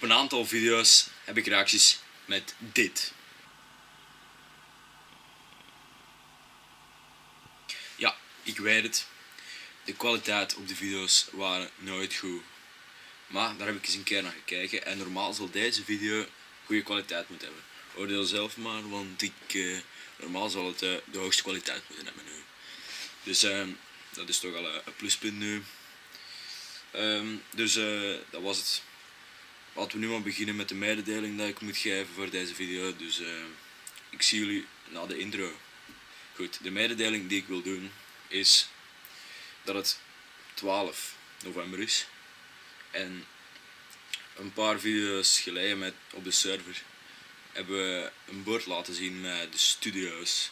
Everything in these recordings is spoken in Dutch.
een aantal video's heb ik reacties met dit. Ja, ik weet het. De kwaliteit op de video's waren nooit goed. Maar daar heb ik eens een keer naar gekeken en normaal zal deze video goede kwaliteit moeten hebben. Oordeel zelf maar, want normaal zal het de hoogste kwaliteit moeten hebben nu. Dus dat is toch al een pluspunt nu. Dat was het. Laten we nu maar beginnen met de mededeling dat ik moet geven voor deze video. Dus ik zie jullie na de intro. Goed, de mededeling die ik wil doen is dat het 12 november is. En een paar video's geleden op de server hebben we een bord laten zien met de studio's.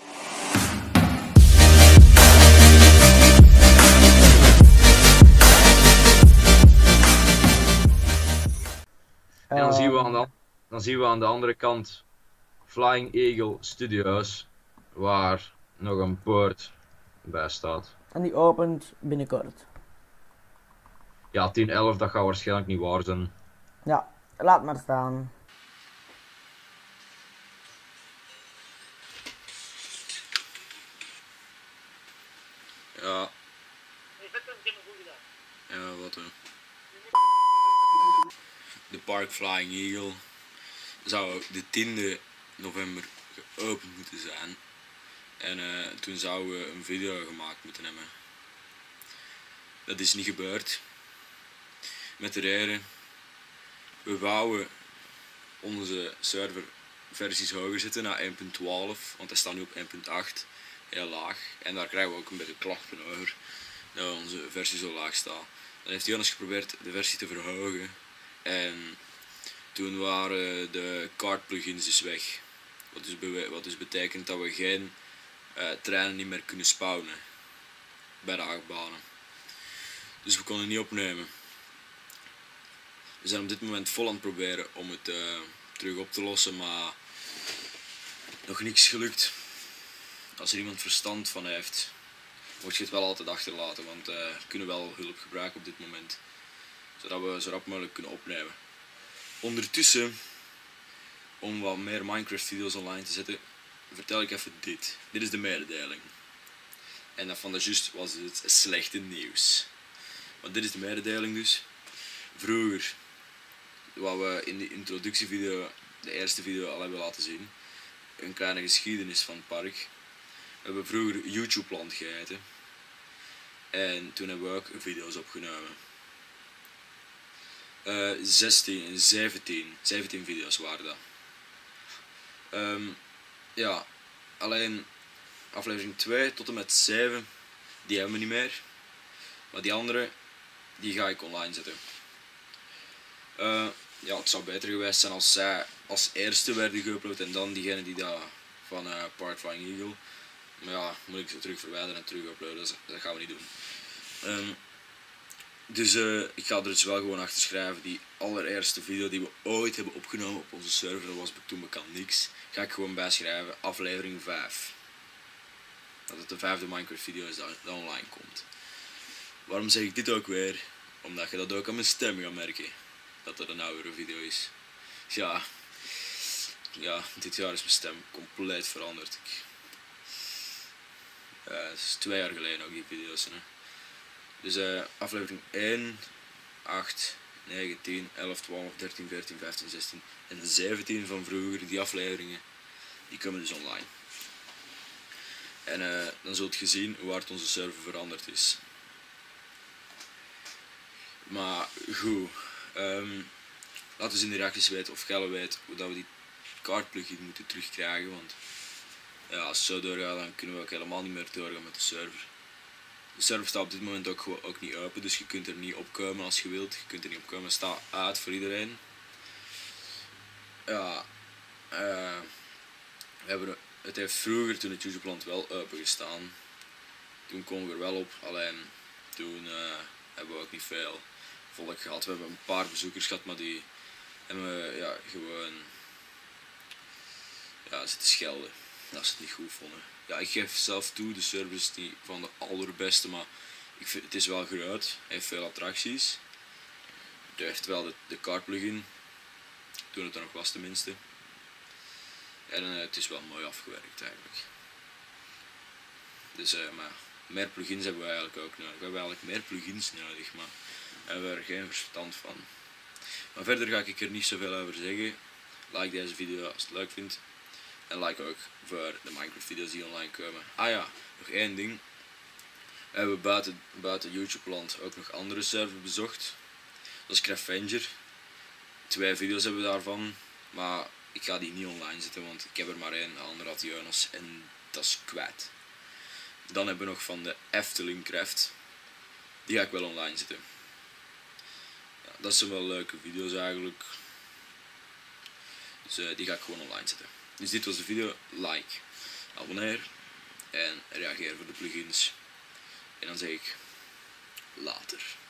En dan zien we aan de andere kant Flying Eagle Studios, waar nog een poort bij staat. En die opent binnenkort. Ja, 10-11, dat gaat waarschijnlijk niet waar zijn. Ja, laat maar staan. Ja. Ja, wat hoor. De Park Flying Eagle zou de 10e november geopend moeten zijn. En toen zouden we een video gemaakt moeten hebben. Dat is niet gebeurd. Met de reden, we wouden onze serverversies hoger zetten naar 1.12, want hij staat nu op 1.8, heel laag. En daar krijgen we ook een beetje klachten over, dat onze versie zo laag staat. Dan heeft Jonas geprobeerd de versie te verhogen. En toen waren de card plugins dus weg. Wat dus betekent dat we geen treinen niet meer kunnen spawnen bij de achtbanen. Dus we konden niet opnemen. We zijn op dit moment vol aan het proberen om het terug op te lossen, maar nog niks gelukt. Als er iemand verstand van heeft, moet je het wel altijd achterlaten, want we kunnen wel hulp gebruiken op dit moment. Zodat we zo rap mogelijk kunnen opnemen. Ondertussen, om wat meer Minecraft video's online te zetten, vertel ik even dit. Dit is de mededeling. En dat van de juist was het slechte nieuws. Want dit is de mededeling dus. Vroeger, wat we in de introductievideo, de eerste video al hebben laten zien, een kleine geschiedenis van het park. We hebben vroeger YouTube-land geheten. En toen hebben we ook video's opgenomen. 17 video's waren dat. Ja, alleen aflevering 2 tot en met 7, die hebben we niet meer. Maar die andere, die ga ik online zetten. Ja, het zou beter geweest zijn als zij als eerste werden geüpload en dan diegene die daar van Park Flying Eagle. Maar ja, moet ik ze terug verwijderen en terug uploaden, dat gaan we niet doen. Dus ik ga er dus wel gewoon achter schrijven, die allereerste video die we ooit hebben opgenomen op onze server, dat was toen bekend niks, ga ik gewoon bijschrijven, aflevering 5. Dat het de 5e Minecraft video is dat online komt. Waarom zeg ik dit ook weer? Omdat je dat ook aan mijn stem gaat merken, dat het een oudere video is. Dus ja, dit jaar is mijn stem compleet veranderd. Het is 2 jaar geleden ook die video's. Hè. Dus aflevering 1, 8, 9, 10, 11, 12, 13, 14, 15, 16 en 17 van vroeger, die afleveringen, die komen dus online. En dan zult je zien hoe hard onze server veranderd is. Maar goed, laat dus in de reacties weten of Gelle weet hoe dat we die card plugin moeten terugkrijgen, want ja, als het zo doorgaat dan kunnen we ook helemaal niet meer doorgaan met de server. De server staat op dit moment ook niet open, dus je kunt er niet opkomen als je wilt. Je kunt er niet opkomen, het staat uit voor iedereen. Ja, het heeft vroeger, toen het YouTube-land wel open gestaan, toen konden we er wel op, alleen toen hebben we ook niet veel volk gehad. We hebben een paar bezoekers gehad, maar die hebben we gewoon zitten schelden als ze het niet goed vonden. Ja, ik geef zelf toe, de server is niet van de allerbeste, maar ik vind, het is wel groot, heeft veel attracties. Het heeft wel de card plugin, Toen het er nog was tenminste. En het is wel mooi afgewerkt eigenlijk. Dus maar meer plugins hebben we eigenlijk ook nodig. We hebben eigenlijk meer plugins nodig, maar we hebben er geen verstand van. Maar verder ga ik er niet zoveel over zeggen. Like deze video als je het leuk vindt. En like ook voor de Minecraft video's die online komen. Ah ja, nog één ding. We hebben buiten YouTube land ook nog andere servers bezocht. Dat is Craftvenger. 2 video's hebben we daarvan. Maar ik ga die niet online zetten, want ik heb er maar één. De andere had Jonas en dat is kwijt. Dan hebben we nog van de Efteling Craft. Die ga ik wel online zetten. Ja, dat zijn wel leuke video's eigenlijk. Dus die ga ik gewoon online zetten. Dus dit was de video. Like, abonneer en reageer voor de plugins. En dan zeg ik later.